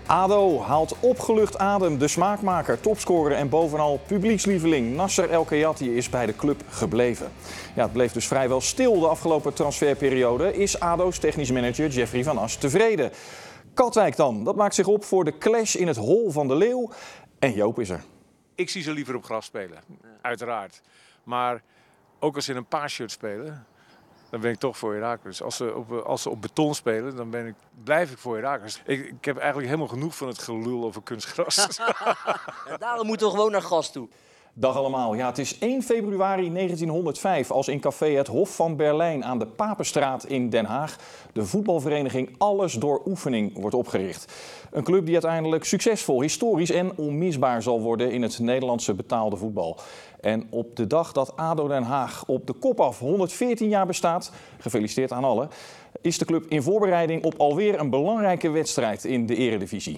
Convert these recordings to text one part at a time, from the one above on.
ADO haalt opgelucht adem. De smaakmaker, topscorer en bovenal publiekslieveling Nasser El Khayyati is bij de club gebleven. Ja, het bleef dus vrijwel stil de afgelopen transferperiode. Is ADO's technisch manager Jeffrey van As tevreden? Katwijk dan, dat maakt zich op voor de clash in het hol van de Leeuw. En Joop is er. Ik zie ze liever op gras spelen, uiteraard. Maar ook als ze in een paasshirt spelen, dan ben ik toch voor Heracles. Als ze op beton spelen, dan blijf ik voor Heracles. Ik heb eigenlijk helemaal genoeg van het gelul over kunstgras. Ja, daarom moeten we gewoon naar gas toe. Dag allemaal. Ja, het is 1 februari 1905 als in café Het Hof van Berlijn aan de Papenstraat in Den Haag de voetbalvereniging Alles door Oefening wordt opgericht. Een club die uiteindelijk succesvol, historisch en onmisbaar zal worden in het Nederlandse betaalde voetbal. En op de dag dat ADO Den Haag op de kop af 114 jaar bestaat, gefeliciteerd aan allen, is de club in voorbereiding op alweer een belangrijke wedstrijd in de Eredivisie.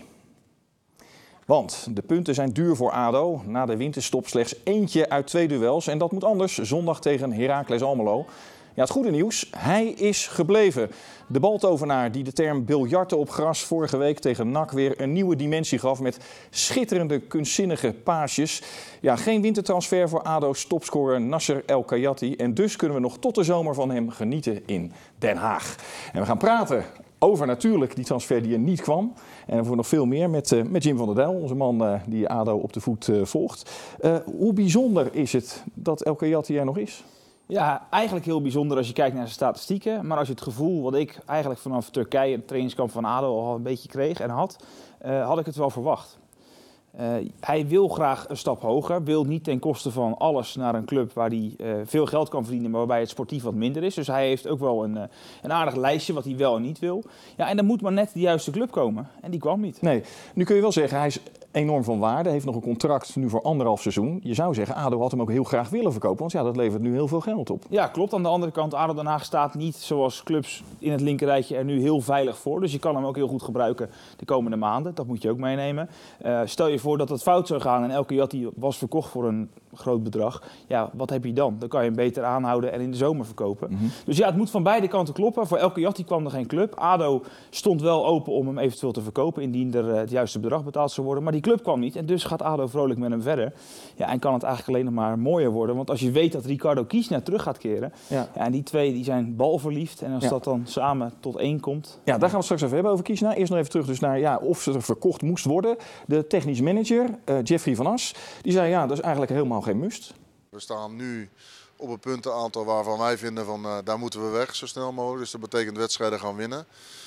Want de punten zijn duur voor ADO. Na de winterstop slechts eentje uit 2 duels. En dat moet anders, zondag tegen Heracles Almelo. Ja, het goede nieuws, hij is gebleven. De baltovenaar die de term biljarten op gras vorige week tegen NAC weer een nieuwe dimensie gaf met schitterende, kunstzinnige paasjes. Ja, geen wintertransfer voor ADO's topscorer Nasser El Khayyati. En dus kunnen we nog tot de zomer van hem genieten in Den Haag. En we gaan praten over natuurlijk die transfer die er niet kwam. En voor nog veel meer met Jim van der Dijl, onze man die ADO op de voet volgt. Hoe bijzonder is het dat El Khayyati er nog is? Ja, eigenlijk heel bijzonder als je kijkt naar zijn statistieken. Maar als je het gevoel wat ik eigenlijk vanaf Turkije, het trainingskamp van ADO, al een beetje kreeg en had ik het wel verwacht. Hij wil graag een stap hoger, wil niet ten koste van alles naar een club waar hij veel geld kan verdienen, maar waarbij het sportief wat minder is. Dus hij heeft ook wel een aardig lijstje wat hij wel en niet wil. Ja, en dan moet maar net de juiste club komen. En die kwam niet. Nee, nu kun je wel zeggen, hij is enorm van waarde, heeft nog een contract nu voor 1,5 seizoen. Je zou zeggen, ADO had hem ook heel graag willen verkopen, want ja, dat levert nu heel veel geld op. Ja, klopt. Aan de andere kant, ADO Den Haag staat niet zoals clubs in het linkerrijtje er nu heel veilig voor. Dus je kan hem ook heel goed gebruiken de komende maanden. Dat moet je ook meenemen. Stel je voor dat het fout zou gaan en El Khayyati was verkocht voor een groot bedrag. Ja, wat heb je dan? Dan kan je hem beter aanhouden en in de zomer verkopen. Mm-hmm. Dus ja, het moet van beide kanten kloppen. Voor El Khayyati kwam er geen club. ADO stond wel open om hem eventueel te verkopen indien er het juiste bedrag betaald zou worden. Maar die club kwam niet en dus gaat ADO vrolijk met hem verder. Ja, en kan het eigenlijk alleen nog maar mooier worden. Want als je weet dat Ricardo Kiesna terug gaat keren. Ja, en die twee die zijn balverliefd. En als dat dan samen tot 1 komt. Ja, daar gaan we straks even hebben over Kiesna. Eerst nog even terug dus naar of ze er verkocht moest worden. De technisch manager, Jeffrey van As, die zei ja, dat is eigenlijk helemaal geen must. We staan nu op een puntenaantal waarvan wij vinden van daar moeten we weg zo snel mogelijk. Dus dat betekent wedstrijden gaan winnen.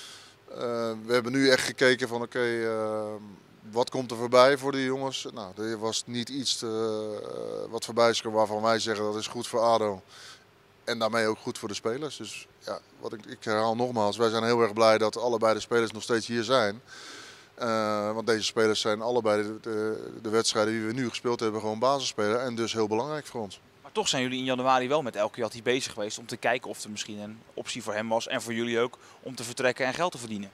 We hebben nu echt gekeken van oké, wat komt er voorbij voor die jongens? Nou, er was niet iets wat voorbij is waarvan wij zeggen dat is goed voor ADO. En daarmee ook goed voor de spelers. Dus ja, ik herhaal nogmaals, wij zijn heel erg blij dat allebei de spelers nog steeds hier zijn. Want deze spelers zijn allebei de wedstrijden die we nu gespeeld hebben gewoon basisspeler. En dus heel belangrijk voor ons. Maar toch zijn jullie in januari wel met El Khayyati bezig geweest om te kijken of er misschien een optie voor hem was. En voor jullie ook om te vertrekken en geld te verdienen.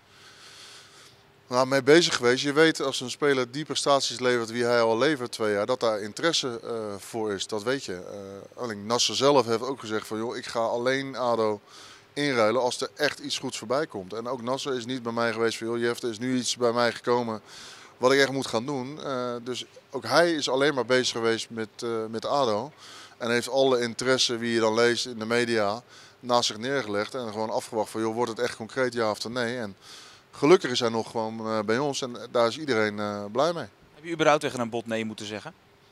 Nou, mee bezig geweest. Je weet als een speler die prestaties levert wie hij al levert 2 jaar, dat daar interesse voor is. Dat weet je. Alleen Nasser zelf heeft ook gezegd van joh, ik ga alleen ADO inruilen als er echt iets goeds voorbij komt. En ook Nasser is niet bij mij geweest van joh, Jeff, er is nu iets bij mij gekomen wat ik echt moet gaan doen. Dus ook hij is alleen maar bezig geweest met ADO. En heeft alle interesse, wie je dan leest in de media, naast zich neergelegd. En gewoon afgewacht van joh, wordt het echt concreet ja of nee. En gelukkig is hij nog gewoon bij ons en daar is iedereen blij mee. Heb je überhaupt tegen een bod nee moeten zeggen?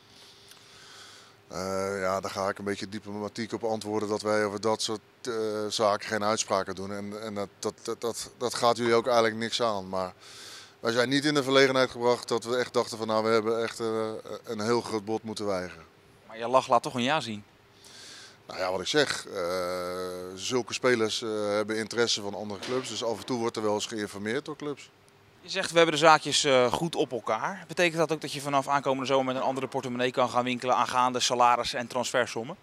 Ja, daar ga ik een beetje diplomatiek op antwoorden dat wij over dat soort zaken geen uitspraken doen. En dat gaat jullie ook eigenlijk niks aan. Maar wij zijn niet in de verlegenheid gebracht dat we echt dachten van nou, we hebben echt een heel groot bod moeten weigeren. Maar je lach laat toch een ja zien? Nou ja, wat ik zeg, zulke spelers hebben interesse van andere clubs. Dus af en toe wordt er wel eens geïnformeerd door clubs. Je zegt we hebben de zaakjes goed op elkaar. Betekent dat ook dat je vanaf aankomende zomer met een andere portemonnee kan gaan winkelen aangaande salaris en transfersommen?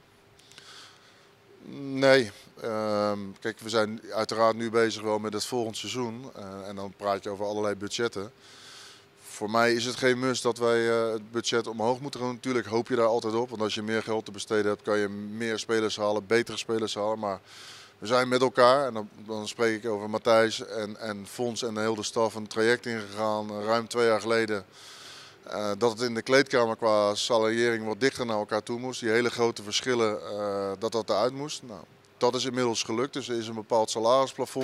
Nee. Kijk, we zijn uiteraard nu bezig wel met het volgend seizoen. En dan praat je over allerlei budgetten. Voor mij is het geen must dat wij het budget omhoog moeten doen. Natuurlijk hoop je daar altijd op. Want als je meer geld te besteden hebt, kan je meer spelers halen, betere spelers halen. Maar We zijn met elkaar, en dan spreek ik over Matthijs en Fons en de hele staf, een traject ingegaan ruim 2 jaar geleden. Dat het in de kleedkamer qua salariering wat dichter naar elkaar toe moest. Die hele grote verschillen, dat eruit moest. Nou, dat is inmiddels gelukt, dus er is een bepaald salarisplafond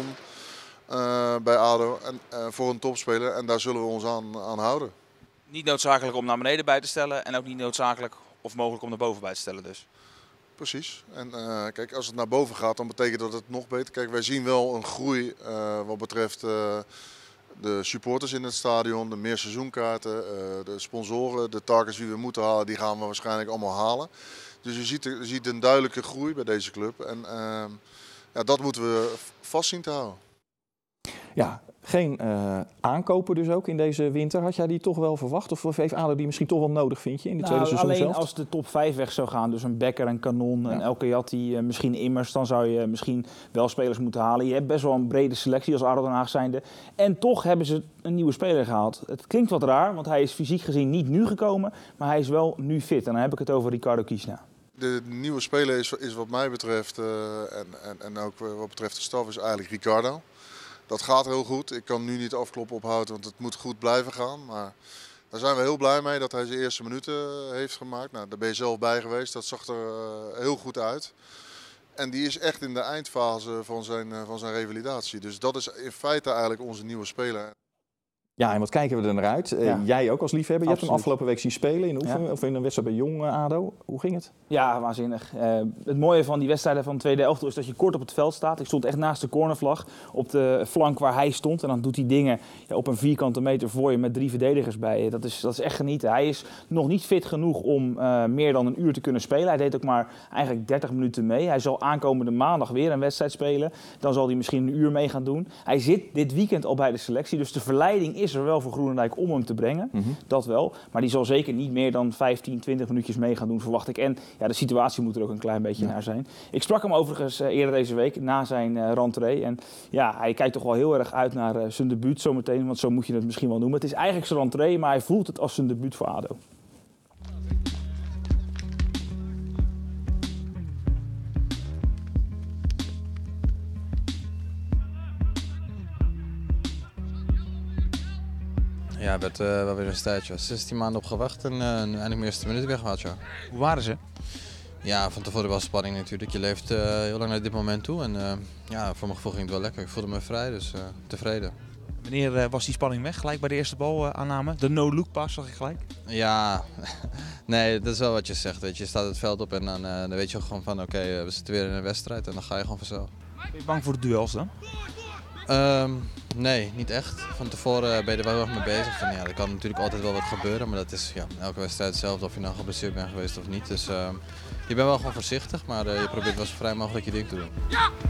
bij ADO voor een topspeler en daar zullen we ons aan houden. Niet noodzakelijk om naar beneden bij te stellen en ook niet noodzakelijk of mogelijk om naar boven bij te stellen dus. Precies. En kijk, als het naar boven gaat, dan betekent dat het nog beter. Kijk, wij zien wel een groei wat betreft de supporters in het stadion, de meer seizoenkaarten, de sponsoren, de targets die we moeten halen, die gaan we waarschijnlijk allemaal halen. Dus je ziet een duidelijke groei bij deze club en ja, dat moeten we vast zien te houden. Ja, geen aankopen dus ook in deze winter. Had jij die toch wel verwacht? Of heeft ADO die misschien toch wel nodig, vind je, in de tweede seizoen alleen zelf? als de top 5 weg zou gaan, dus een Becker, een Kanon, een El Kayati, misschien Immers, dan zou je misschien wel spelers moeten halen. Je hebt best wel een brede selectie als ADO Den Haag zijnde. En toch hebben ze een nieuwe speler gehaald. Het klinkt wat raar, want hij is fysiek gezien niet nu gekomen, maar hij is wel nu fit. En dan heb ik het over Ricardo Kiesna. De nieuwe speler is wat mij betreft en ook wat betreft de staf is eigenlijk Ricardo. Dat gaat heel goed. Ik kan nu niet afkloppen op Hout, want het moet goed blijven gaan. Maar daar zijn we heel blij mee dat hij zijn eerste minuten heeft gemaakt. Nou, daar ben je zelf bij geweest. Dat zag er heel goed uit. En die is echt in de eindfase van zijn revalidatie. Dus dat is in feite eigenlijk onze nieuwe speler. Ja, en wat kijken we er naar uit? Ja. Jij ook als liefhebber. Je hebt hem Absoluut. afgelopen week zien spelen in de oefening, of in een wedstrijd bij Jong ADO. Hoe ging het? Ja, waanzinnig. Het mooie van die wedstrijden van het tweede elftal is dat je kort op het veld staat. Ik stond echt naast de cornervlag op de flank waar hij stond. En dan doet hij dingen op een vierkante meter voor je met 3 verdedigers bij je. Dat is echt genieten. Hij is nog niet fit genoeg om meer dan een uur te kunnen spelen. Hij deed ook maar eigenlijk 30 minuten mee. Hij zal aankomende maandag weer een wedstrijd spelen. Dan zal hij misschien een uur mee gaan doen. Hij zit dit weekend al bij de selectie. Dus de verleiding is er wel voor Groenendijk om hem te brengen. Dat wel. Maar die zal zeker niet meer dan 15, 20 minuutjes mee gaan doen, verwacht ik. En ja, de situatie moet er ook een klein beetje naar zijn. Ik sprak hem overigens eerder deze week na zijn rentree. En ja, hij kijkt toch wel heel erg uit naar zijn debuut zometeen. Want zo moet je het misschien wel noemen. Het is eigenlijk zijn rentree, maar hij voelt het als zijn debuut voor ADO. Ja, het werd wel weer een tijdje. 16 maanden op gewacht en nu eindelijk mijn eerste minuut weggehaald. Ja. Hoe waren ze? Ja, van tevoren was spanning natuurlijk. Je leeft heel lang naar dit moment toe en ja, voor mijn gevoel ging het wel lekker. Ik voelde me vrij, dus tevreden. Wanneer was die spanning weg? Gelijk bij de eerste balaanname? De no-look pass zag ik gelijk? Ja, nee, dat is wel wat je zegt. Weet je. Je staat het veld op en dan weet je gewoon van oké, we zitten weer in een wedstrijd en dan ga je gewoon vanzelf. Ben je bang voor de duels dan? Nee, niet echt. Van tevoren ben je er wel heel erg mee bezig. Van, ja, er kan natuurlijk altijd wel wat gebeuren, maar dat is ja, elke wedstrijd hetzelfde of je nou geblesseerd bent geweest of niet. Dus je bent wel gewoon voorzichtig, maar je probeert wel zo vrij mogelijk je ding te doen.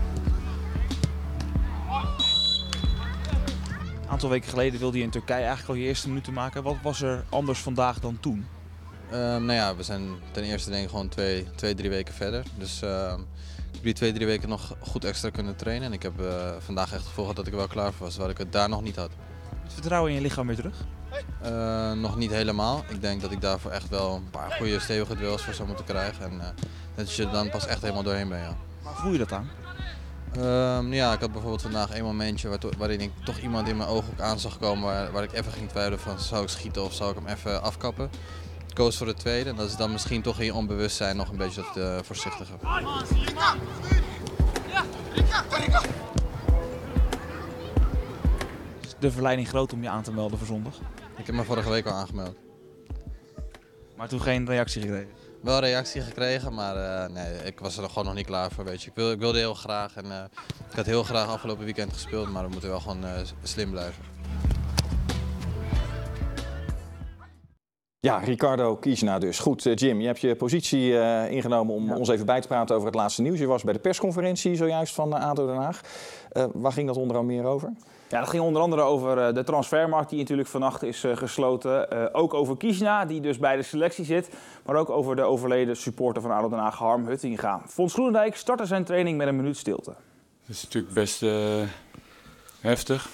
Een aantal weken geleden wilde je in Turkije eigenlijk al je eerste minuten maken. Wat was er anders vandaag dan toen? Nou ja, we zijn ten eerste denk ik gewoon 2-3 weken verder. Dus ik heb die 2-3 weken nog goed extra kunnen trainen. En ik heb vandaag echt het gevoel gehad dat ik er wel klaar voor was, waar ik het daar nog niet had. Het vertrouwen in je lichaam weer terug? Nog niet helemaal. Ik denk dat ik daarvoor echt wel een paar goede stevige duels voor zou moeten krijgen. En dat je er dan pas echt helemaal doorheen bent. Ja. Waar voel je dat aan? Ja, ik had bijvoorbeeld vandaag een momentje waarin ik toch iemand in mijn ooghoek aan zag komen waar ik even ging twijfelen van zou ik schieten of zou ik hem even afkappen. Ik koos voor de tweede en dat is dan misschien toch in je onbewustzijn nog een beetje dat voorzichtige. Is de verleiding groot om je aan te melden voor zondag? Ik heb me vorige week al aangemeld. Maar toen geen reactie gekregen? Wel een reactie gekregen, maar nee, ik was er gewoon nog niet klaar voor. Weet je. Ik wilde heel graag en ik had heel graag afgelopen weekend gespeeld, maar we moeten wel gewoon slim blijven. Ja, Ricardo Kiesna dus. Goed, Jim, je hebt je positie ingenomen om ons even bij te praten over het laatste nieuws. Je was bij de persconferentie zojuist van ADO Den Haag. Waar ging dat onder andere meer over? Ja, dat ging onder andere over de transfermarkt die natuurlijk vannacht is gesloten. Ook over Kiesna, die dus bij de selectie zit. Maar ook over de overleden supporter van ADO Den Haag, Harm Huttinga. Fons Groenendijk startte zijn training met een minuut stilte. Het is natuurlijk best heftig.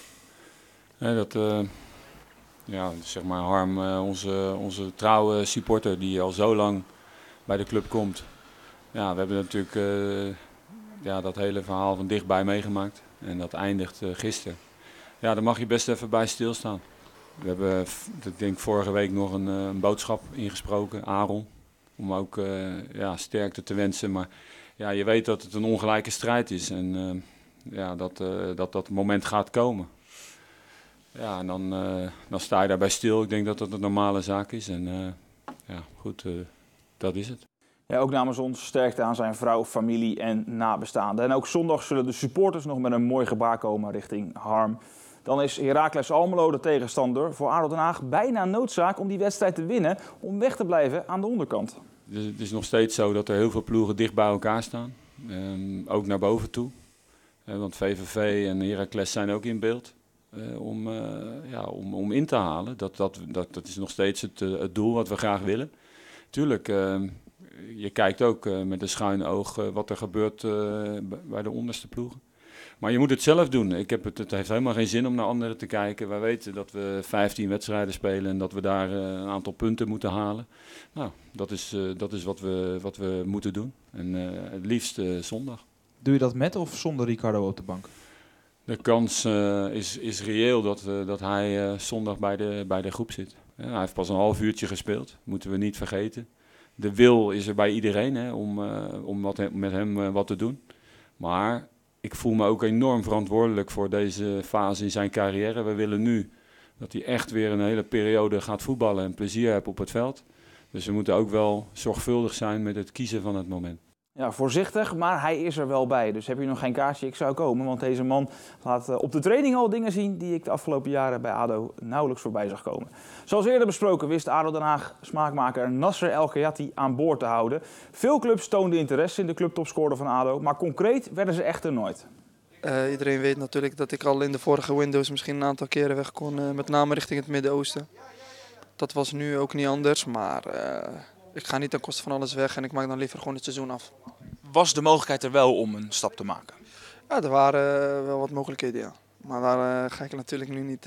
Ja, zeg maar Harm, onze trouwe supporter die al zo lang bij de club komt. Ja, we hebben natuurlijk ja, dat hele verhaal van dichtbij meegemaakt. En dat eindigt gisteren. Ja, daar mag je best even bij stilstaan. We hebben, ik denk vorige week nog een boodschap ingesproken, Aaron. Om ook ja, sterkte te wensen. Maar ja, je weet dat het een ongelijke strijd is. En ja, dat moment gaat komen. Ja, en dan sta je daarbij stil. Ik denk dat dat een normale zaak is. En ja, goed, dat is het. Ja, ook namens ons sterkte aan zijn vrouw, familie en nabestaanden. En ook zondag zullen de supporters nog met een mooi gebaar komen richting Harm. Dan is Heracles Almelo de tegenstander. Voor ADO Den Haag bijna noodzaak om die wedstrijd te winnen om weg te blijven aan de onderkant. Het is nog steeds zo dat er heel veel ploegen dicht bij elkaar staan. Ook naar boven toe. Want VVV en Heracles zijn ook in beeld. Om in te halen. Dat is nog steeds het doel wat we graag willen. Tuurlijk, je kijkt ook met een schuin oog wat er gebeurt bij de onderste ploegen. Maar je moet het zelf doen. Het heeft helemaal geen zin om naar anderen te kijken. Wij weten dat we 15 wedstrijden spelen en dat we daar een aantal punten moeten halen. Nou, dat is wat we moeten doen. En het liefst zondag. Doe je dat met of zonder Ricardo op de bank? De kans is reëel dat hij zondag bij de groep zit. Ja, hij heeft pas een half uurtje gespeeld, moeten we niet vergeten. De wil is er bij iedereen om met hem wat te doen. Maar ik voel me ook enorm verantwoordelijk voor deze fase in zijn carrière. We willen nu dat hij echt weer een hele periode gaat voetballen en plezier heeft op het veld. Dus we moeten ook wel zorgvuldig zijn met het kiezen van het moment. Ja, voorzichtig, maar hij is er wel bij. Dus heb je nog geen kaartje, ik zou komen. Want deze man laat op de training al dingen zien die ik de afgelopen jaren bij ADO nauwelijks voorbij zag komen. Zoals eerder besproken wist ADO Den Haag smaakmaker Nasser El Khayyati aan boord te houden. Veel clubs toonden interesse in de clubtopscorer van ADO, maar concreet werden ze echter nooit. Iedereen weet natuurlijk dat ik al in de vorige Windows misschien een aantal keren weg kon, met name richting het Midden-Oosten. Dat was nu ook niet anders, maar ik ga niet ten koste van alles weg en ik maak dan liever gewoon het seizoen af. Was de mogelijkheid er wel om een stap te maken? Ja, er waren wel wat mogelijkheden, ja. Maar daar ga ik natuurlijk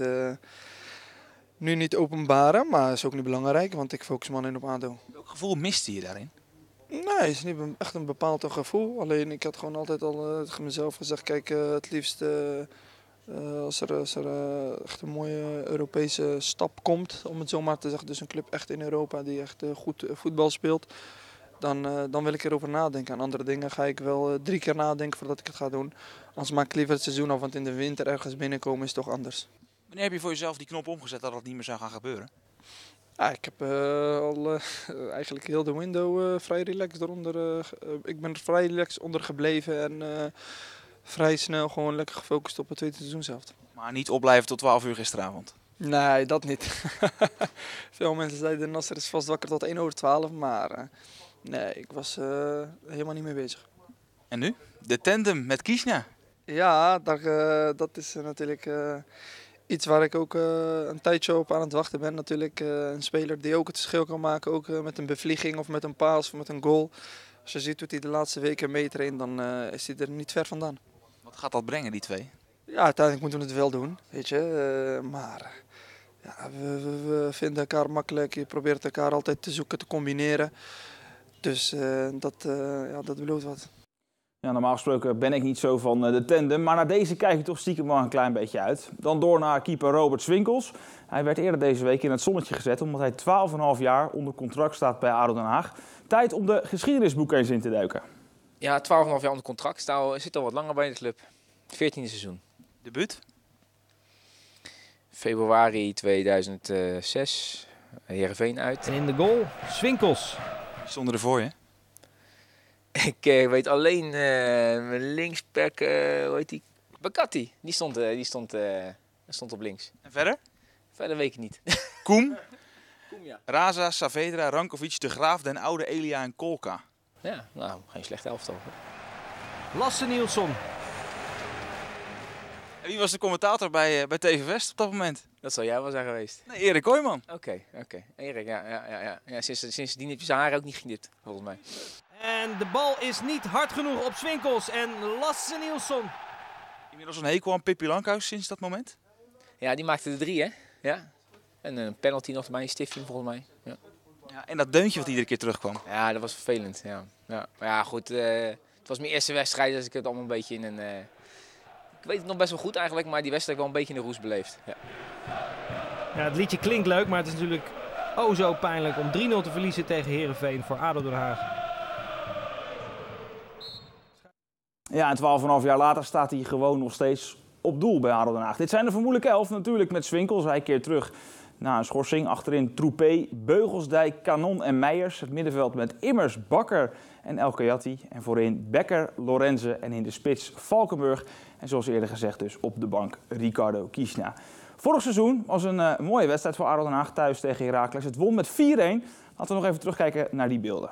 nu niet openbaren, maar dat is ook niet belangrijk, want ik focus me alleen op ADO. Welk gevoel miste je daarin? Nee, het is niet echt een bepaald gevoel. Alleen ik had gewoon altijd al mezelf gezegd, kijk, het liefst als er echt een mooie Europese stap komt, om het zo maar te zeggen. Dus een club echt in Europa die echt goed voetbal speelt. Dan wil ik erover nadenken. Aan andere dingen ga ik wel 3 keer nadenken voordat ik het ga doen. Anders maak ik liever het seizoen af, want in de winter ergens binnenkomen is toch anders. Wanneer heb je voor jezelf die knop omgezet dat het niet meer zou gaan gebeuren? Ja, ik heb eigenlijk heel de window vrij relaxed eronder. Ik ben er vrij relaxed onder gebleven en vrij snel gewoon lekker gefocust op het tweede seizoenshelft. Maar niet opblijven tot 12 uur gisteravond? Nee, dat niet. Veel mensen zeiden Nasser is vast wakker tot 1:12, maar nee, ik was helemaal niet mee bezig. En nu? De tandem met Kishna? Ja, dat is natuurlijk iets waar ik ook een tijdje op aan het wachten ben. Natuurlijk een speler die ook het verschil kan maken, ook met een bevlieging of met een paas of met een goal. Als je ziet hoe hij de laatste weken meetraint, dan is hij er niet ver vandaan. Wat gaat dat brengen, die twee? Ja, uiteindelijk moeten we het wel doen, weet je. Maar ja, we vinden elkaar makkelijk. Je probeert elkaar altijd te zoeken, te combineren. Dus dat belooft wat. Ja, normaal gesproken ben ik niet zo van de tandem, maar naar deze kijk ik toch stiekem wel een klein beetje uit. Dan door naar keeper Robert Swinkels. Hij werd eerder deze week in het zonnetje gezet omdat hij 12,5 jaar onder contract staat bij ADO Den Haag. Tijd om de geschiedenisboeken eens in te duiken. Ja, 12,5 jaar onder contract. Zit al wat langer bij de club. 14e seizoen. Debuut? Februari 2006. Heerenveen uit. En in de goal, Swinkels. Zonder ervoor, hè? Ik weet alleen mijn linksback, hoe heet die? Bakati. Die stond op links. En verder? Verder weet ik niet. Koem? Koem, ja. Raza, Saavedra, Rankovic, De Graaf, Den Oude, Elia en Kolka. Ja, nou, geen slechte elftal. Lasse Nielsson. En wie was de commentator bij TV West op dat moment? Dat zal jij wel zijn geweest. Nee, Erik Kooijman. Oké. Erik, ja. Sindsdien heb je zijn haar ook niet geknipt, volgens mij. En de bal is niet hard genoeg op Swinkels en Lasse Nielsson. Inmiddels een hekel aan Pippi Lankhuis sinds dat moment? Ja, die maakte de 3, hè? Ja. En een penalty nog bij een stifting, volgens mij. Ja. Ja, en dat deuntje wat iedere keer terugkwam. Ja, dat was vervelend, ja. Maar ja, goed. Het was mijn eerste wedstrijd, dus ik heb het allemaal een beetje in een... Ik weet het nog best wel goed eigenlijk, maar die wedstrijd wel een beetje in de roes beleefd. Ja. Ja, het liedje klinkt leuk, maar het is natuurlijk zo pijnlijk om 3-0 te verliezen tegen Heerenveen voor ADO Den Haag. Ja, en 12,5 jaar later staat hij gewoon nog steeds op doel bij ADO Den Haag. Dit zijn de vermoedelijke 11 natuurlijk met Swinkels. Hij keert terug na een schorsing. Achterin Troepé, Beugelsdijk, Kanon en Meijers. Het middenveld met Immers, Bakker en El Kayati. En voorin Becker, Lorenze en in de spits Valkenburg. En zoals eerder gezegd dus op de bank Ricardo Kiesna. Vorig seizoen was een mooie wedstrijd voor ADO Den Haag thuis tegen Heracles. Het won met 4-1. Laten we nog even terugkijken naar die beelden.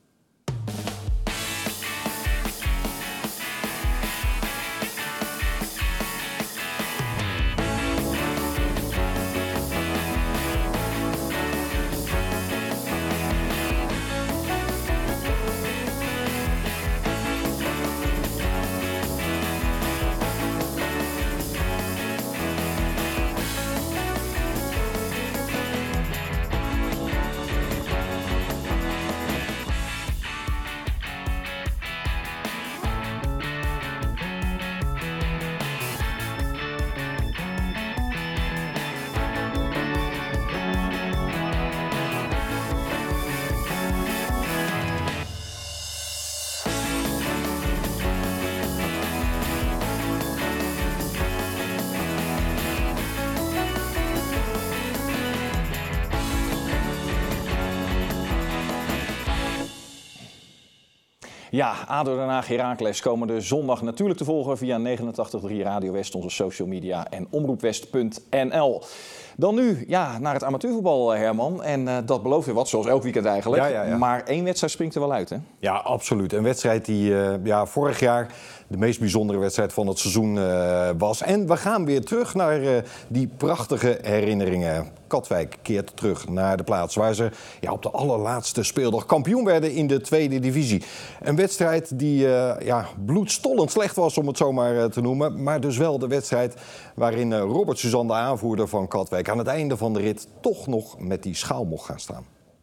Ja, ADO Den Haag Heracles komende zondag natuurlijk te volgen via 89.3 Radio West, onze social media en omroepwest.nl. Dan nu naar het amateurvoetbal, Herman. En dat belooft weer wat, zoals elk weekend eigenlijk. Ja. Maar één wedstrijd springt er wel uit, hè? Ja, absoluut. Een wedstrijd die vorig jaar de meest bijzondere wedstrijd van het seizoen was. En we gaan weer terug naar die prachtige herinneringen. Katwijk keert terug naar de plaats waar ze op de allerlaatste speeldag kampioen werden in de tweede divisie. Een wedstrijd die bloedstollend slecht was, om het zo maar te noemen. Maar dus wel de wedstrijd waarin Robert Suzan, de aanvoerder van Katwijk, aan het einde van de rit toch nog met die schaal mocht gaan staan.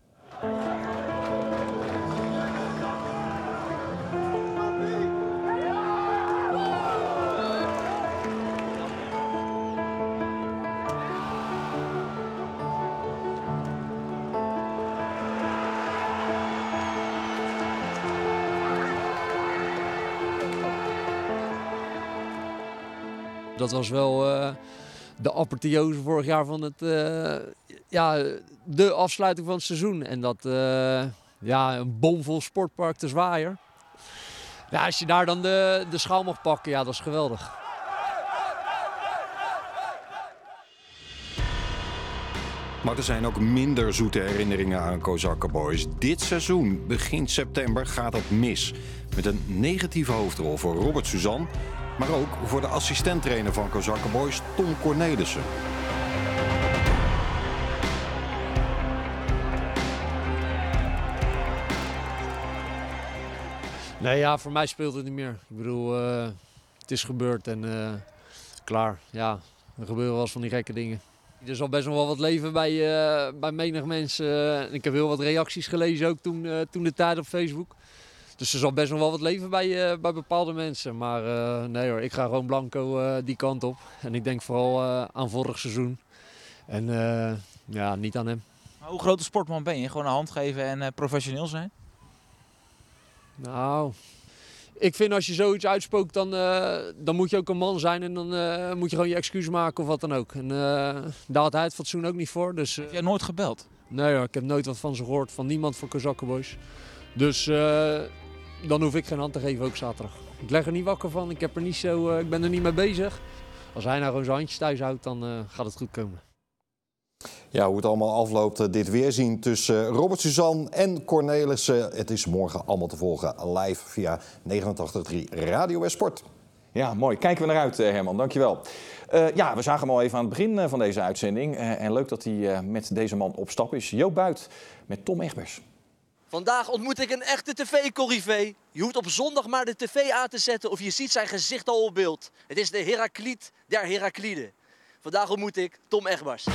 Dat was wel de apotheose vorig jaar van het, de afsluiting van het seizoen. En dat, een bomvol sportpark te Zwaaier. Ja, als je daar dan de schaal mag pakken, dat is geweldig. Maar er zijn ook minder zoete herinneringen aan Kozakken Boys. Dit seizoen, begin september, gaat het mis. Met een negatieve hoofdrol voor Robert Suzan, maar ook voor de assistenttrainer van Kozakken Boys, Tom Cornelissen. Nee, voor mij speelt het niet meer. Ik bedoel, het is gebeurd en klaar. Ja, er gebeuren wel eens van die gekke dingen. Er zal best nog wel wat leven bij menig mensen. Ik heb heel wat reacties gelezen ook toen de tijd op Facebook. Dus er zal best nog wel wat leven bij bepaalde mensen. Maar nee hoor, ik ga gewoon blanco die kant op. En ik denk vooral aan vorig seizoen. En niet aan hem. Maar hoe grote sportman ben je? Gewoon een hand geven en professioneel zijn? Nou, ik vind als je zoiets uitspookt, dan moet je ook een man zijn. En dan moet je gewoon je excuus maken of wat dan ook. En daar had hij het fatsoen ook niet voor. Dus, heb jij nooit gebeld? Nee hoor, ik heb nooit wat van ze gehoord. Van niemand van Kozakken Boys. Dus dan hoef ik geen hand te geven, ook zaterdag. Ik leg er niet wakker van, ik ben er niet mee bezig. Als hij nou gewoon zijn handjes thuis houdt, dan gaat het goed komen. Ja, hoe het allemaal afloopt, dit weerzien tussen Robert Suzan en Cornelissen. Het is morgen allemaal te volgen live via 89.3 Radio West Sport. Ja, mooi. Kijken we naar uit, Herman. Dankjewel. We zagen hem al even aan het begin van deze uitzending. En leuk dat hij met deze man op stap is. Joop Buit met Tom Egbers. Vandaag ontmoet ik een echte tv-corrivé. Je hoeft op zondag maar de tv aan te zetten of je ziet zijn gezicht al op beeld. Het is de Herakliet der Herakliden. Vandaag ontmoet ik Tom Egbers.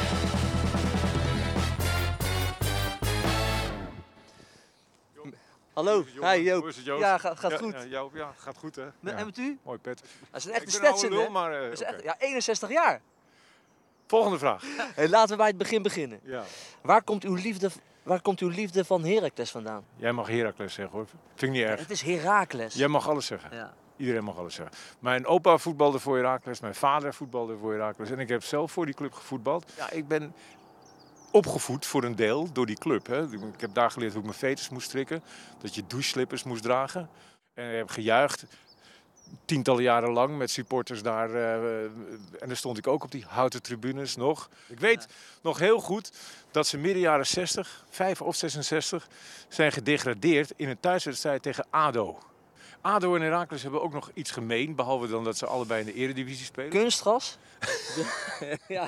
Hallo. Hi Joop. Hoe is het, Joost? Ja, gaat goed. Ja, Joop, ja, gaat goed hè. En met u? Mooi pet. Dat is een echte Ik ben een oude Stetson, lul, hè? maar, Dat is echt, oké. ja, 61 jaar. Volgende vraag. Hey, laten we bij het begin beginnen. Ja. Waar komt uw liefde van Heracles vandaan? Jij mag Heracles zeggen hoor. Vind ik niet erg. Het is Herakles. Jij mag alles zeggen. Ja. Iedereen mag alles zeggen. Mijn opa voetbalde voor Heracles, mijn vader voetbalde voor Heracles. En ik heb zelf voor die club gevoetbald. Ja, ik ben opgevoed voor een deel door die club. Hè. Ik heb daar geleerd hoe ik mijn veters moest strikken. Dat je doucheslippers moest dragen. En ik heb gejuicht. Tientallen jaren lang met supporters daar. En dan stond ik ook op die houten tribunes nog. Ik weet nog heel goed dat ze midden jaren 60, 5 of 66, zijn gedegradeerd in een thuiswedstrijd tegen ADO. ADO en Heracles hebben ook nog iets gemeen, behalve dan dat ze allebei in de eredivisie spelen. Kunstgras? Ja.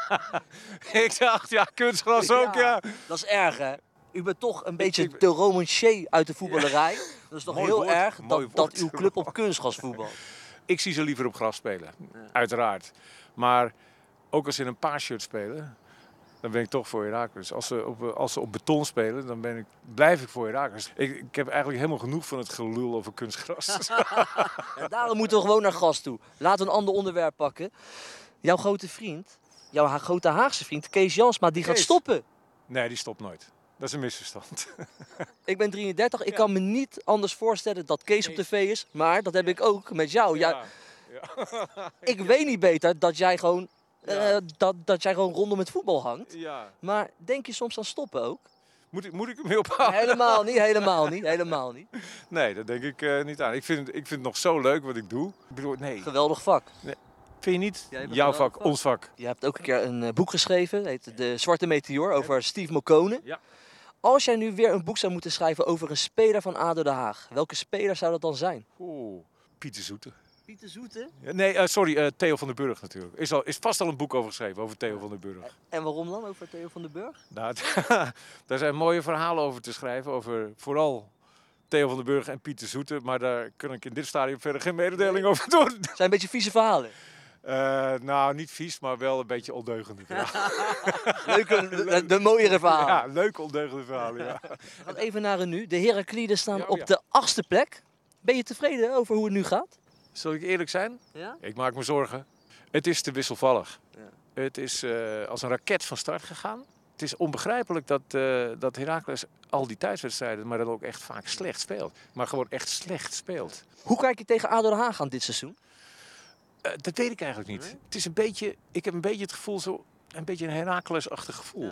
Ik dacht, ja, kunstgras ook, ja. Dat is erg, hè? U bent toch een beetje de romancier uit de voetballerij. Dat is toch Mooi heel woord, erg mooi dat woord. uw club op kunstgras voetbalt. Ik zie ze liever op gras spelen, uiteraard. Maar ook als ze in een paarshirt spelen, dan ben ik toch voor Heracles. Als ze op beton spelen, dan blijf ik voor Heracles. Ik heb eigenlijk helemaal genoeg van het gelul over kunstgras. Ja, daarom moeten we gewoon naar gas toe. Laten we een ander onderwerp pakken. Jouw grote vriend, jouw grote Haagse vriend, Kees Jansma, die gaat Kees. stoppen. Nee, die stopt nooit. Dat is een misverstand. Ik ben 33, ik kan me niet anders voorstellen dat Kees op tv is. Maar dat heb ik ook met jou. Ik weet niet beter dat jij gewoon, dat jij gewoon rondom het voetbal hangt. Ja. Maar denk je soms aan stoppen ook? Moet ik ermee ophouden? Helemaal niet. Nee, dat denk ik niet aan. Ik vind het nog zo leuk wat ik doe. Ik bedoel, nee. Geweldig vak. Nee. Vind je niet? Jij bent Jouw geweldig vak, ons vak. Je hebt ook een keer een boek geschreven, het heet De Zwarte Meteor, over Steve Mokone. Ja. Als jij nu weer een boek zou moeten schrijven over een speler van ADO Den Haag, welke speler zou dat dan zijn? Oeh, Pieter Zoete. Pieter Zoete? Ja, nee, sorry, Theo van den Burg natuurlijk. Is vast al een boek over geschreven, over Theo van den Burg. En waarom dan, over Theo van den Burg? Nou, daar zijn mooie verhalen over te schrijven, over vooral Theo van den Burg en Pieter Zoete. Maar daar kan ik in dit stadium verder geen mededeling over doen. Het zijn een beetje vieze verhalen. Nou, niet vies, maar wel een beetje ondeugende Leuke, de mooiere verhalen. Ja, leuke ondeugende verhalen, ja. We gaan even naar een nu. De Herakliden staan Ja, op de 8e plek. Ben je tevreden over hoe het nu gaat? Zal ik eerlijk zijn? Ja? Ik maak me zorgen. Het is te wisselvallig. Ja. Het is als een raket van start gegaan. Het is onbegrijpelijk dat Heracles al die thuiswedstrijden, maar dan ook echt vaak slecht speelt. Maar gewoon echt slecht speelt. Hoe kijk je tegen ADO Den Haag aan dit seizoen? Dat weet ik eigenlijk niet. Nee? Het is een beetje, ik heb een beetje het gevoel, een beetje een Heracles-achtig gevoel.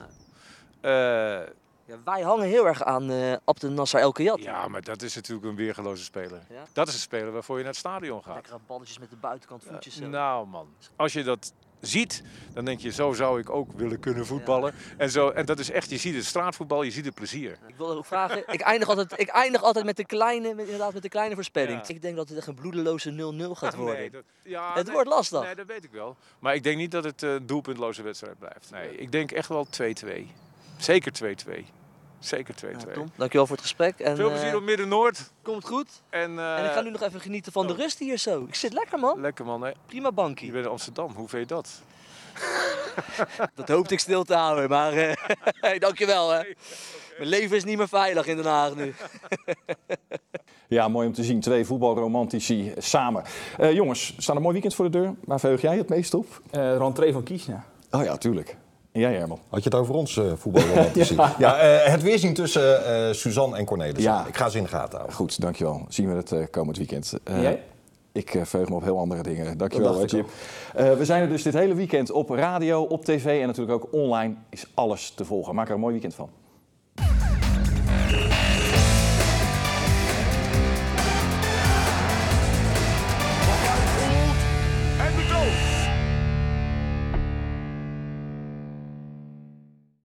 Ja, wij hangen heel erg aan Abdel Nasser El Kayati. Ja, maar dat is natuurlijk een weergeloze speler. Ja? Dat is een speler waarvoor je naar het stadion gaat. Lekkere balletjes met de buitenkant voetjes. zo. Nou man, als je dat ziet, dan denk je, zo zou ik ook willen kunnen voetballen. Ja. En dat is echt, je ziet het straatvoetbal, je ziet het plezier. Ik wil ook vragen, ik eindig altijd met de kleine voorspelling. Ja. Ik denk dat het echt een bloedeloze 0-0 gaat worden. Het wordt lastig. Nee, dat weet ik wel. Maar ik denk niet dat het een doelpuntloze wedstrijd blijft. Nee, ik denk echt wel 2-2. Zeker 2-2. Zeker 2-2. Ja, Tom, dankjewel voor het gesprek. En, veel plezier op Midden-Noord. Komt goed. En ik ga nu nog even genieten van de rust hier zo. Ik zit lekker, man. Lekker, man. Hè? Prima bankie. Je bent in Amsterdam. Hoe vind je dat? Dat hoopte ik stil te houden, maar hey, dankjewel. Hè. Mijn leven is niet meer veilig in Den Haag nu. Ja, mooi om te zien. 2 voetbalromantici samen. Jongens, staat een mooi weekend voor de deur. Waar verheug jij het meest op? Rentree van Kiesna. Oh ja, tuurlijk. En jij, Herman? Had je het over ons voetbalromantici? Ja, het weerzien tussen Suzanne en Cornelis. Ja. Ik ga ze in de gaten houden. Goed, dankjewel. Zien we het komend weekend. Jij? Ik verheug me op heel andere dingen. Dankjewel, Dat dacht ik Chip. We zijn er dus dit hele weekend op radio, op tv en natuurlijk ook online. Is alles te volgen. Maak er een mooi weekend van.